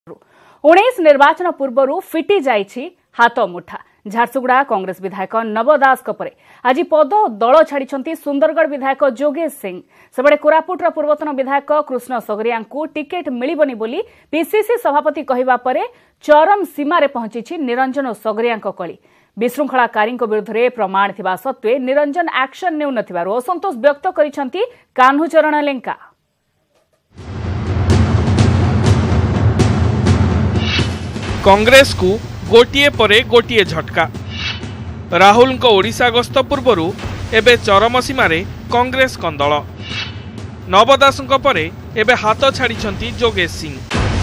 19 निर्वाचन पूर्व फिटी जाइछि हाथ मुठा। झारसुगुड़ा कांग्रेस विधायक नव दास आज पद दल छाड़ी सुंदरगढ़ विधायक जोगेश सिंह सेबड़े कोरापुटर पूर्वतन विधायक कृष्ण सगरिया टिकेट मिलिबनी बोली पीसीसी सभापति कहिबा परे चरम सीमारे पहुंची निरंजन सगरिया कली। विशृंखलाकारी विरुद्ध में प्रमाण थिबा सत्वे निरंजन एक्शन नेउ नथिबारु असंतोष व्यक्त करिसेंती कान्हुचरण लेंका। कांग्रेस को गोटिए परे गोटिए झटका। राहुल ओडिशा गस्त पूर्व एबे चरम सीमारे कांग्रेस कंदल। नवदास परे एबे हाथ छाड़ी जोगेश सिंह।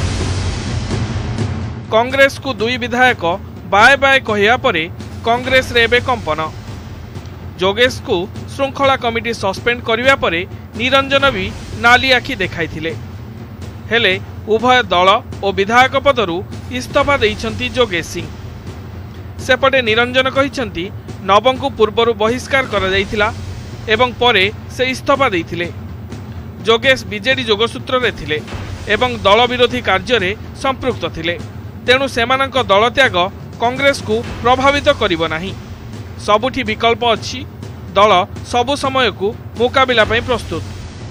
कांग्रेस को दुई विधायक बाय बाय कहिया परे कांग्रेस रे एबे कंपन। जोगेश को श्रृंखला कमिटी सस्पेंड करिवा परे निरंजन भी नाली आखि देखाइथिले। हेले उभय दल और विधायक पदरू इस्तीफा देइछंती जोगेश सिंह। सेपटे निरंजन कहिछंती नवंकु पूर्वरु बहिष्कार करा जाइथिला एवं परे से इस्तीफा देइथिले। जोगेश बीजेडी जोगसूत्र रे थिले एवं दल विरोधी कार्य रे संपृक्त थिले, तेणु सेमानक दल त्याग कांग्रेस को प्रभावित करिवो नाही। सबुठी विकल्प अछि, दल सबु समय को मुकाबिला पई प्रस्तुत।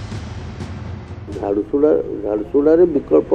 झाड़सुड़ा विकल्प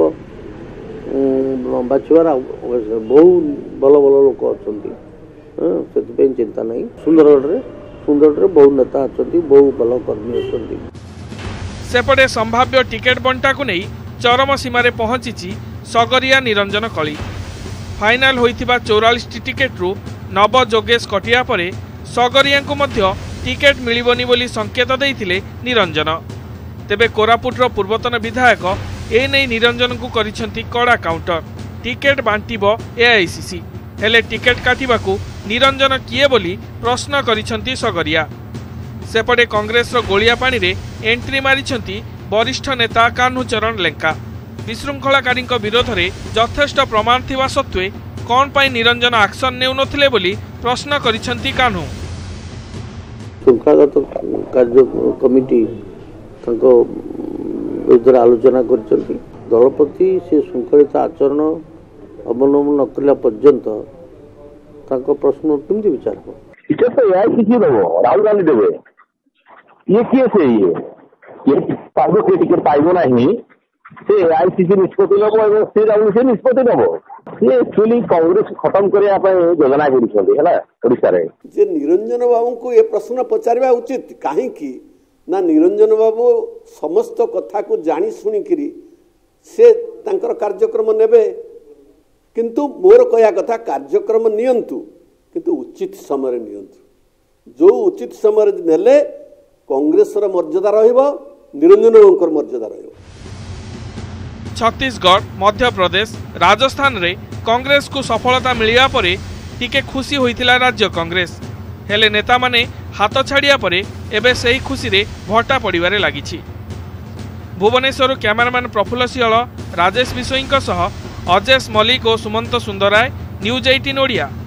बाछुआर बहु भल भल लोक अच्छा चिंता नहीं। सुंदरगढ़ बहु नेता अच्छा, बहु भल कर्मी अच्छा। सेपटे संभाव्य टिकेट बंटा को नहीं चरम सीमारे पहुंची सगरिया निरंजन कली। फाइनाल होइथिबा 44 टिकेट रु नव जोगेश कटिया परे सगरिया को मध्य टिकेट मिलिबनी बोली संकेत देइथिले निरंजन। तेबे कोरापुटर पूर्वतन विधायक ए नहीं निरंजन को करिसेंती कड़ा काउंटर। टिकेट बांटिबो एआईसीसी, हेले टिकेट काटिबाकू निरंजन किए बोली प्रश्न करिसेंती सगरिया। सेपटे कांग्रेस गोलिया पानी रे एंट्री मारिसेंती वरिष्ठ नेता कान्हुचरण लेंका। विशृंखलाकारी विरोध में यथेष्ट प्रमाण थिबा सत्वे कौन पाई निरंजन एक्शन नेउ नथिले बोली प्रश्न करिसेंती कान्हु। शृंखलागत कार्य कमिटी विरुद्ध आलोचना करछंती। दल प्रति से शृंखलित आचरण अवलंबन न करला पर्यंत तांको प्रश्न केमती विचार हो। टिकेट तो यार किसी देबो, राहुल गांधी देबे। ये किए से ये पागो के टिकेट पाइबो नहीं से आईसीसी निष्पत्ति नबो एवं से राहुल से निष्पत्ति नबो। ये एक्चुअली कांग्रेस खत्म करिया पय योजना करिसंती हला ओडिसा रे। जे निरंजन बाबू को ये प्रश्न पचारिबा उचित काहे कि ना निरंजन बाबू समस्त कथा को जानी शुणी करी से तांकर कार्यक्रम नेबे, किंतु मोर कहया कथा कार्यक्रम नियंतु किंतु उचित समय नियंतु। जो उचित समय नेले कांग्रेस र मर्यादा रहिबो, निरंजन बाबूकर मर्यादा रहिबो। छत्तीसगढ़, मध्य प्रदेश, राजस्थान रे कांग्रेस को सफलता मिलिया परे टिके खुशी होइतिला राज्य कांग्रेस। हेले नेता माने हाथ छाड़िया परे एबे सही खुशी रे भट्टा पड़िबारे लागिछि। भुवनेश्वर कैमरामैन प्रफुल्ल सिंह, राजेश बिशोई सह अजेश मल्लिक और सुमंत सुंदराय, न्यूज 18 ओडिया।